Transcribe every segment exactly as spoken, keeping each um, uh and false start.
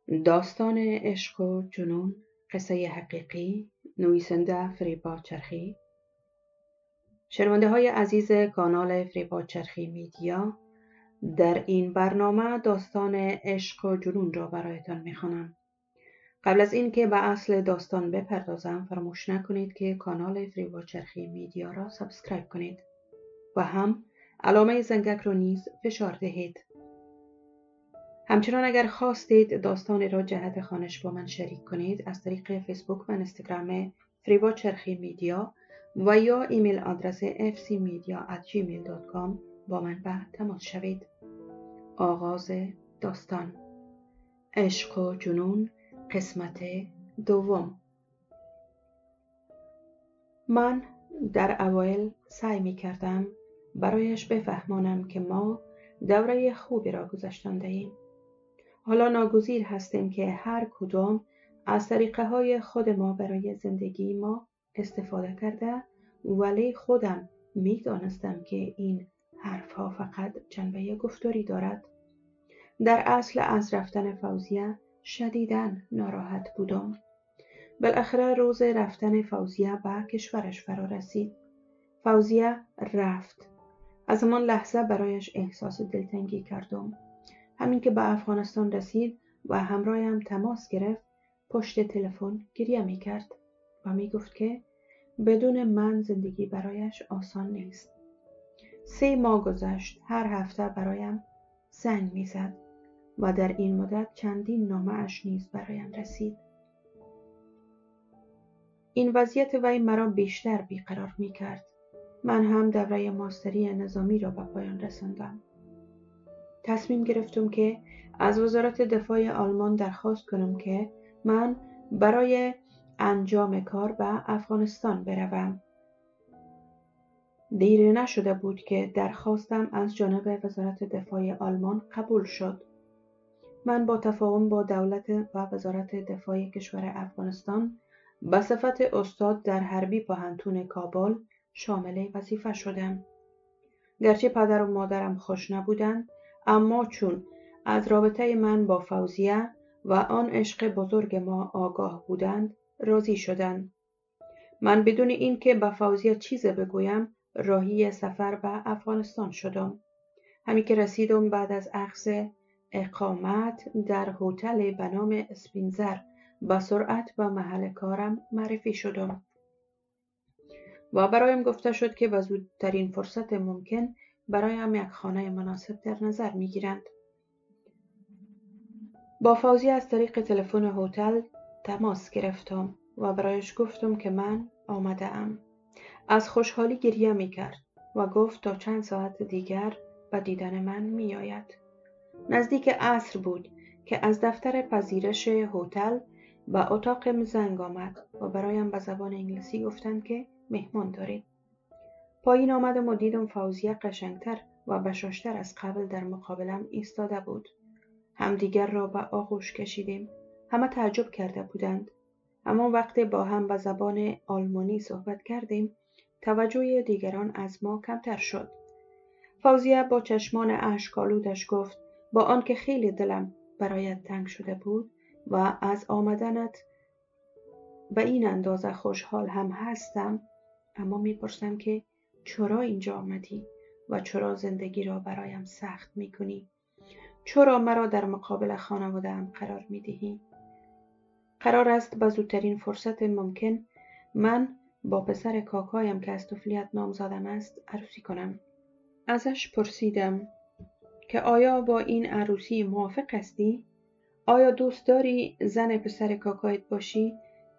داستان عشق و جنون، قصه حقیقی، نویسنده فریبا چرخی. شنونده های عزیز کانال فریبا چرخی میدیا، در این برنامه داستان عشق و جنون را برایتان میخوانم. قبل از اینکه به اصل داستان بپردازم، فراموش نکنید که کانال فریبا چرخی میدیا را سابسکرایب کنید و هم علامه زنگک را نیز فشار دهید. همچنان اگر خواستید داستان را جهت خوانش با من شریک کنید، از طریق فیسبوک و اینستاگرام فریبا چرخی میدیا و یا ایمیل آدرس اف سی میدیا ات جیمیل دات کام با من به تماس شوید. آغاز داستان، عشق و جنون، قسمت دوم. من در اوایل سعی می کردم برایش بفهمانم که ما دوره خوبی را گذشتانده ایم. حالا ناگزیر هستیم که هر کدام از طریقه های خود ما برای زندگی ما استفاده کرده، ولی خودم می دانستم که این حرف ها فقط جنبه گفتاری دارد. در اصل از رفتن فوزیه شدیداً ناراحت بودم. بالاخره روز رفتن فوزیه به کشورش فرا رسید. فوزیه رفت. از همان لحظه برایش احساس دلتنگی کردم. همین که به افغانستان رسید و همراهم تماس گرفت، پشت تلفن گریه می کرد و می گفت که بدون من زندگی برایش آسان نیست. سه ماه گذشت، هر هفته برایم زنگ می زد و در این مدت چندین نامه اش نیز برایم رسید. این وضعیت وی مرا بیشتر بیقرار می کرد. من هم دوره ماستری نظامی را به پایان رساندم. تصمیم گرفتم که از وزارت دفاع آلمان درخواست کنم که من برای انجام کار به افغانستان بروم. دیر نشده بود که درخواستم از جانب وزارت دفاع آلمان قبول شد. من با تفاهم با دولت و وزارت دفاع کشور افغانستان به صفت استاد در حربی پوهنتون کابل شامل وظیفه شدم. گرچه پدر و مادرم خوش نبودند، اما چون از رابطه من با فوزیه و آن عشق بزرگ ما آگاه بودند، راضی شدند. من بدون اینکه به فوزیه چیزی بگویم راهی سفر به افغانستان شدم. همین که رسیدم، بعد از اخذ اقامت در هتل به نام اسپینزر با سرعت به محل کارم معرفی شدم و برایم گفته شد که به زودترین فرصت ممکن برایم یک خانه مناسب در نظر میگیرند. با فوزی از طریق تلفن هتل تماس گرفتم و برایش گفتم که من آمده ام. از خوشحالی گریه میکرد و گفت تا چند ساعت دیگر به دیدن من میآید. نزدیک عصر بود که از دفتر پذیرش هتل به اتاقم زنگ آمد و برایم به زبان انگلیسی گفتند که مهمان دارید. پایین آمدم و دیدم فوزیه قشنگتر و بشاشتر از قبل در مقابلم ایستاده بود. همدیگر را به آغوش کشیدیم. همه تعجب کرده بودند. اما وقتی با هم به زبان آلمانی صحبت کردیم، توجه دیگران از ما کمتر شد. فوزیه با چشمان اشک‌آلودش گفت با آنکه خیلی دلم برایت تنگ شده بود و از آمدنت به این اندازه خوشحال هم هستم، اما میپرسم که چرا اینجا آمدی و چرا زندگی را برایم سخت میکنی؟ چرا مرا در مقابل خانواده‌ام قرار میدهی؟ قرار است به زودترین فرصت ممکن من با پسر کاکایم که از طفولیت نامزادم است عروسی کنم. ازش پرسیدم که آیا با این عروسی موافق هستی؟ آیا دوست داری زن پسر کاکایت باشی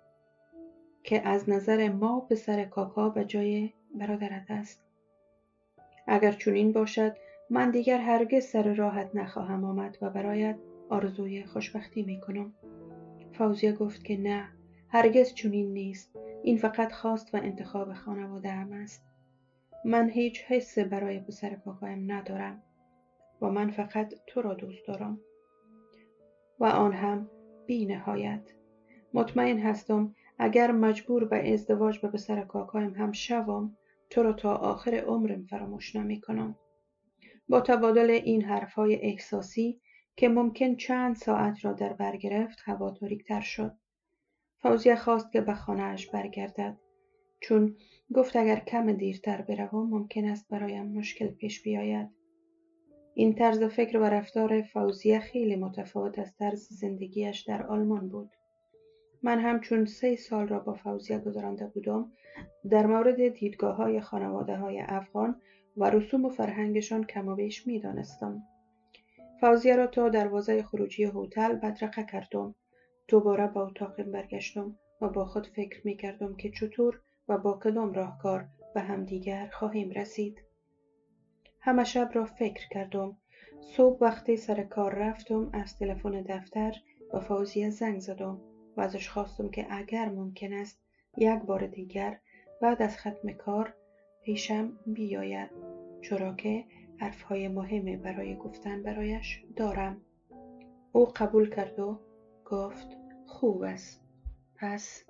که از نظر ما پسر کاکا به جای برادرت است؟ اگر چنین باشد، من دیگر هرگز سر راحت نخواهم آمد و برایت آرزوی خوشبختی می کنم. فوزیه گفت که نه، هرگز چنین نیست. این فقط خواست و انتخاب خانواده هم است. من هیچ حس برای پسر کاکایم ندارم و من فقط تو را دوست دارم و آن هم بی نهایت. مطمئن هستم اگر مجبور به ازدواج به پسر کاکایم هم شوم، تو را تا آخر عمرم فراموش نمی کنم. با تبادل این حرفهای احساسی که ممکن چند ساعت را در بر گرفت هوا تاریک‌تر شد. فوزیه خواست که به خانه‌اش برگردد، چون گفت اگر کم دیرتر بروم ممکن است برایم مشکل پیش بیاید. این طرز فکر و رفتار فوزیه خیلی متفاوت از طرز زندگیش در آلمان بود. من هم چون سه سال را با فوزیه گذرانده بودم، در مورد دیدگاه‌های خانواده‌های افغان و رسوم و فرهنگشان کم و بیش می‌دانستم. فوزیه را تا دروازه خروجی هتل بدرقه کردم. دوباره به اتاقم برگشتم و با خود فکر می‌کردم که چطور و با کدام راهکار به همدیگر خواهیم رسید. همه شب را فکر کردم. صبح وقتی سر کار رفتم از تلفن دفتر به فوزیه زنگ زدم و ازش خواستم که اگر ممکن است یک بار دیگر بعد از ختم کار پیشم بیاید، چرا که حرفهای مهمی برای گفتن برایش دارم. او قبول کرد و گفت خوب است. پس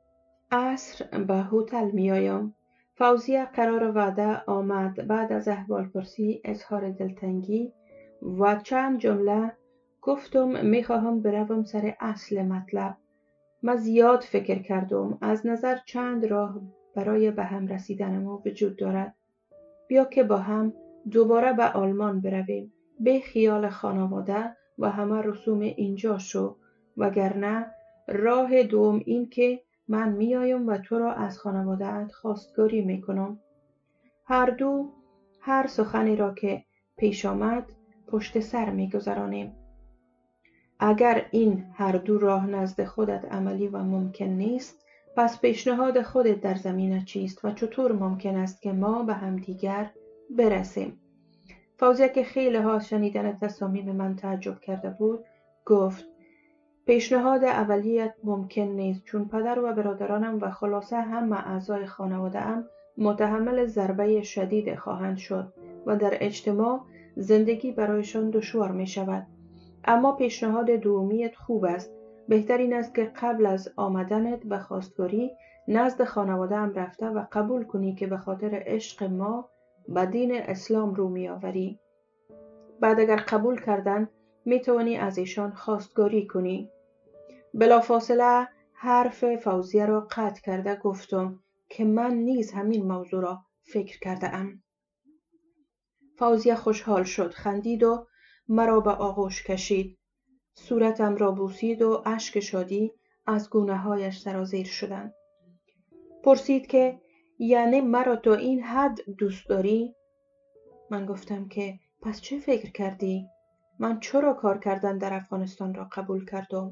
عصر به هتل میایم. فوزیه قرار وعده آمد. بعد از احوالپرسی، اظهار دلتنگی و چند جمله گفتم میخواهم بروم سر اصل مطلب. من زیاد فکر کردم. از نظر چند راه برای به هم رسیدن ما وجود دارد. بیا که با هم دوباره به آلمان برویم، به خیال خانواده و همه رسوم اینجا شو، وگرنه راه دوم این که من میایم و تو را از خانواده‌ات خواستگاری میکنم. هر دو هر سخنی را که پیش آمد پشت سر میگذرانیم. اگر این هر دو راه نزد خودت عملی و ممکن نیست، پس پیشنهاد خودت در زمینه چیست و چطور ممکن است که ما به هم دیگر برسیم؟ فوزیه که خیلی ها شنیدن تصامیم من تعجب کرده بود گفت پیشنهاد اولیت ممکن نیست، چون پدر و برادرانم و خلاصه همه اعضای خانواده ام متحمل ضربه شدید خواهند شد و در اجتماع زندگی برایشان دشوار می شود. اما پیشنهاد دومیت خوب است. بهتر این است که قبل از آمدنت به خواستگاری نزد خانواده ام رفته و قبول کنی که به خاطر عشق ما به دین اسلام رو می آوری. بعد اگر قبول کردن می توانی از ایشان خواستگاری کنی. بلافاصله حرف فوزیه را قطع کرده گفتم که من نیز همین موضوع را فکر کرده ام. فوزیه خوشحال شد، خندید و مرا به آغوش کشید. صورتم را بوسید و اشک شادی از گونه هایش سرازیر شدند. پرسید که یعنی مرا تا این حد دوست داری؟ من گفتم که پس چه فکر کردی؟ من چرا کار کردن در افغانستان را قبول کردم؟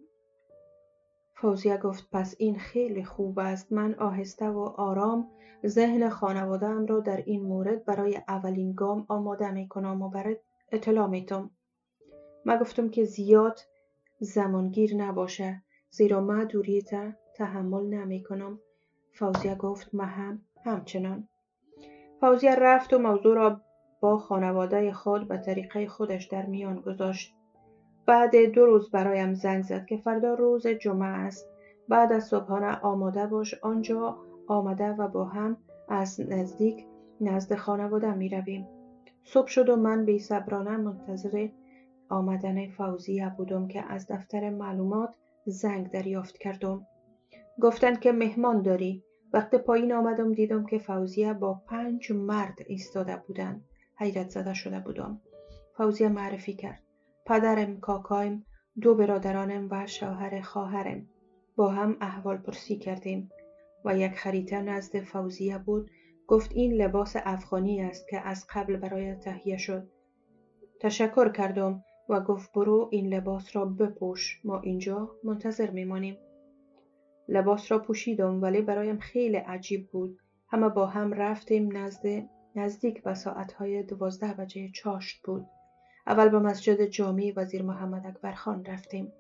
فوزیه گفت پس این خیلی خوب است. من آهسته و آرام ذهن خانواده‌ام را در این مورد برای اولین گام آماده می کنم و برات اطلاع میتم. من گفتم که زیاد زمانگیر نباشه، زیرا من دوریت تحمل نمی کنم. فوزیه گفت من هم همچنان. فوزیه رفت و موضوع را با خانواده خود به طریقه خودش در میان گذاشت. بعد دو روز برایم زنگ زد که فردا روز جمعه است. بعد از صبحانه آماده باش، آنجا آمده و با هم از نزدیک نزد خانواده می رویم. صبح شد و من بی صبرانه منتظر آمدن فوزیه بودم که از دفتر معلومات زنگ دریافت کردم. گفتند که مهمان داری. وقتی پایین آمدم دیدم که فوزیه با پنج مرد ایستاده بودند. حیرت زده شده بودم. فوزیه معرفی کرد. پدرم، کاکایم، دو برادرانم و شوهر خواهرم. با هم احوال پرسی کردیم و یک خریطه نزد فوزیه بود. گفت این لباس افغانی است که از قبل برای تهیه شد. تشکر کردم و گفت برو این لباس را بپوش، ما اینجا منتظر میمانیم. لباس را پوشیدم ولی برایم خیلی عجیب بود. همه با هم رفتیم. نزد نزدیک به ساعتهای دوازده بجه چاشت بود. اول به مسجد جامی وزیر محمد اکبر خان رفتیم.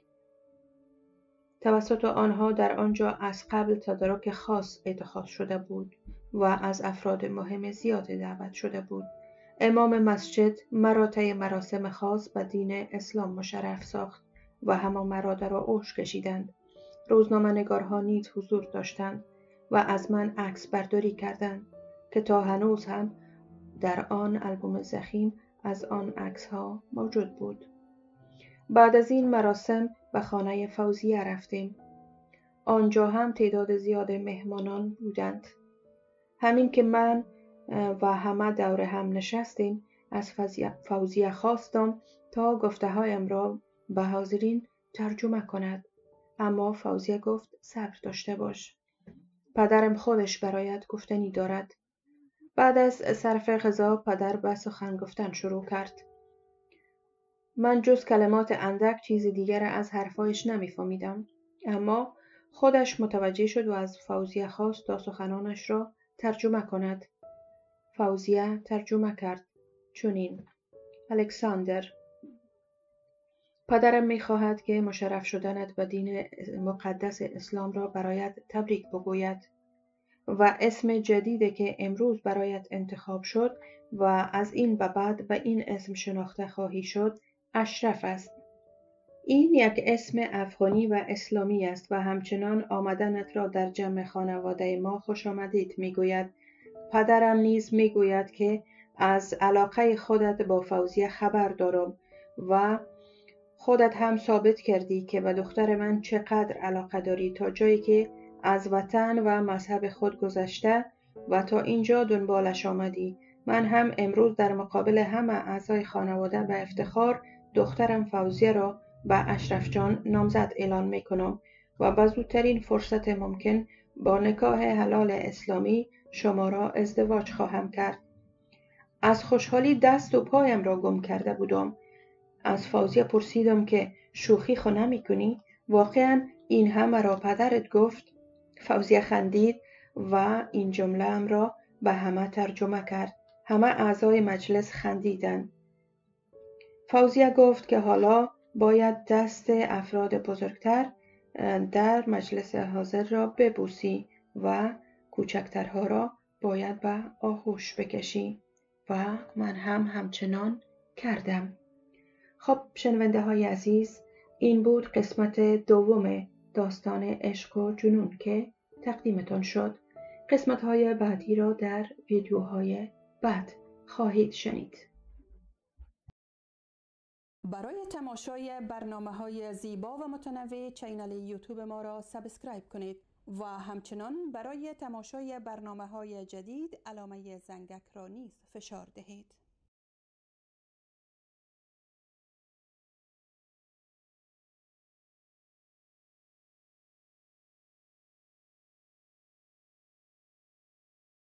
توسط آنها در آنجا از قبل تدارک خاص اتخاذ شده بود و از افراد مهم زیاد دعوت شده بود. امام مسجد مرا طی مراسم خاص به دین اسلام مشرف ساخت و همه مرا در آغوش کشیدند. روزنامه‌نگارها نیز حضور داشتند و از من عکس برداری کردند که تا هنوز هم در آن آلبوم ضخیم از آن عکس‌ها موجود بود. بعد از این مراسم به خانه فوزیه رفتیم. آنجا هم تعداد زیاد مهمانان بودند. همین که من و همه دور هم نشستیم، از فوزیه خواستم تا گفته هایم را به حاضرین ترجمه کند. اما فوزیه گفت صبر داشته باش. پدرم خودش برایت گفتنی دارد. بعد از صرف غذا پدر به سخن گفتن شروع کرد. من جز کلمات اندک چیز دیگر از حرفایش نمی‌فهمیدم، اما خودش متوجه شد و از فوزیه خواست تا سخنانش را ترجمه کند. فوزیه ترجمه کرد چنین: الکساندر، پدرم می‌خواهد که مشرف شدنت به دین مقدس اسلام را برایت تبریک بگوید و اسم جدیدی که امروز برایت انتخاب شد و از این به بعد به این اسم شناخته خواهی شد اشرف است. این یک اسم افغانی و اسلامی است و همچنان آمدنت را در جمع خانواده ما خوش آمدید میگوید. پدرم نیز میگوید که از علاقه خودت با فوزیه خبر دارم و خودت هم ثابت کردی که به دختر من چقدر علاقه داری تا جایی که از وطن و مذهب خود گذشته و تا اینجا دنبالش آمدی. من هم امروز در مقابل همه اعضای خانواده به افتخار دخترم فوزیه را به اشرف جان نامزد اعلان می کنم و به زودترین فرصت ممکن با نکاح حلال اسلامی شما را ازدواج خواهم کرد. از خوشحالی دست و پایم را گم کرده بودم. از فوزیه پرسیدم که شوخی خو نمی کنی؟ واقعا این همه را پدرت گفت؟ فوزیه خندید و این جمله ام را به همه ترجمه کرد. همه اعضای مجلس خندیدند. فوزیه گفت که حالا باید دست افراد بزرگتر در مجلس حاضر را ببوسی و کوچکترها را باید به آغوش بکشی و من هم همچنان کردم. خب شنونده های عزیز، این بود قسمت دوم داستان عشق و جنون که تقدیمتان شد. قسمت های بعدی را در ویدیوهای بعد خواهید شنید. برای تماشای برنامه‌های زیبا و متنوع چینل یوتیوب ما را سابسکرایب کنید و همچنان برای تماشای برنامه‌های جدید علامه زنگک را نیز فشار دهید.